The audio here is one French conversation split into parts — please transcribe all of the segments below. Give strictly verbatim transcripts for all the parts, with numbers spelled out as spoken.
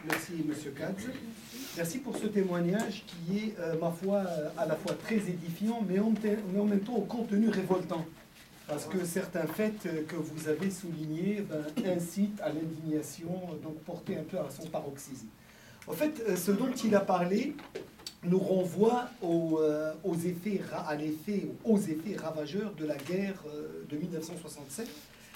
Merci, Monsieur Katz. Merci pour ce témoignage qui est, euh, ma foi, euh, à la fois très édifiant, mais en, mais en même temps au contenu révoltant. Parce que certains faits que vous avez soulignés ben, incitent à l'indignation, donc portés un peu à son paroxysme. En fait, ce dont il a parlé nous renvoie aux, euh, aux, effets, à l'effet, aux effets ravageurs de la guerre euh, de mille neuf cent soixante-sept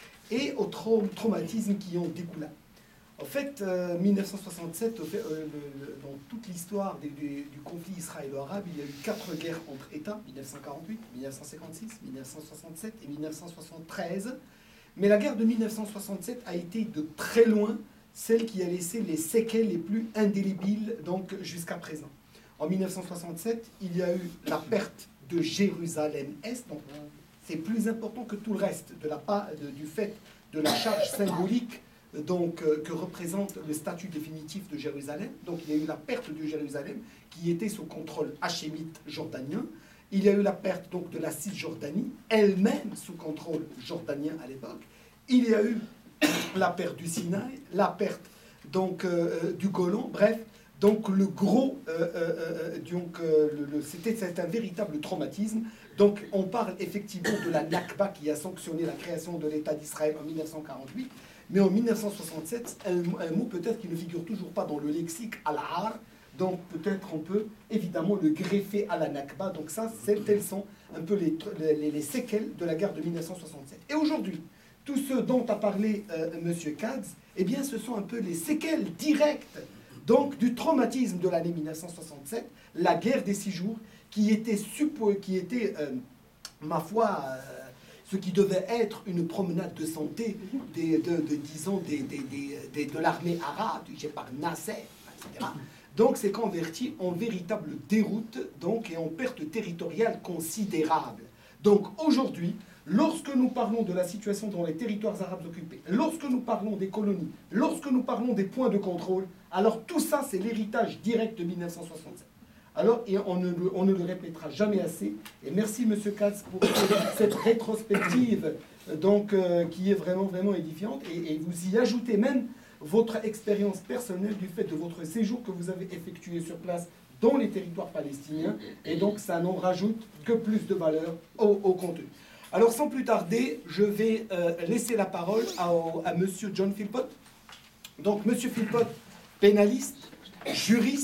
et aux tra traumatismes qui en découlent. En fait, euh, mille neuf cent soixante-sept, euh, le, le, dans toute l'histoire du, du conflit israélo-arabe, il y a eu quatre guerres entre États, mille neuf cent quarante-huit, mille neuf cent cinquante-six, mille neuf cent soixante-sept et mille neuf cent soixante-treize. Mais la guerre de mille neuf cent soixante-sept a été de très loin celle qui a laissé les séquelles les plus indélébiles donc jusqu'à présent. En mille neuf cent soixante-sept, il y a eu la perte de Jérusalem-Est, donc c'est plus important que tout le reste de la, de, du fait de la charge symbolique donc, euh, que représente le statut définitif de Jérusalem. Donc il y a eu la perte de Jérusalem qui était sous contrôle hachémite jordanien. Il y a eu la perte donc, de la Cisjordanie, elle-même sous contrôle jordanien à l'époque. Il y a eu la perte du Sinaï, la perte donc, euh, du Golan, bref. Donc le gros, euh, euh, donc euh, c'était un véritable traumatisme. Donc on parle effectivement de la Nakba qui a sanctionné la création de l'État d'Israël en mille neuf cent quarante-huit. Mais en mille neuf cent soixante-sept, un, un mot peut-être qui ne figure toujours pas dans le lexique al-Har. Donc peut-être on peut évidemment le greffer à la Nakba. Donc ça, telles sont un peu les, les, les séquelles de la guerre de mille neuf cent soixante-sept. Et aujourd'hui, tout ce dont a parlé euh, M. Katz, eh bien ce sont un peu les séquelles directes donc, du traumatisme de l'année mille neuf cent soixante-sept, la guerre des six jours, qui était, suppo, qui était euh, ma foi, euh, ce qui devait être une promenade de santé des, de, de, disons, des, des, des, des, de l'armée arabe, du par Nasser, et cetera. Donc, c'est converti en véritable déroute donc, et en perte territoriale considérable. Donc, aujourd'hui, lorsque nous parlons de la situation dans les territoires arabes occupés, lorsque nous parlons des colonies, lorsque nous parlons des points de contrôle, alors tout ça, c'est l'héritage direct de mille neuf cent soixante-sept. Alors, et on, ne, on ne le répétera jamais assez. Et merci, M. Katz, pour cette rétrospective donc, euh, qui est vraiment, vraiment édifiante. Et, et vous y ajoutez même votre expérience personnelle du fait de votre séjour que vous avez effectué sur place dans les territoires palestiniens. Et donc, ça n'en rajoute que plus de valeur au, au contenu. Alors, sans plus tarder, je vais euh, laisser la parole à, à M. John Philpott. Donc, M. Philpott, pénaliste, juriste,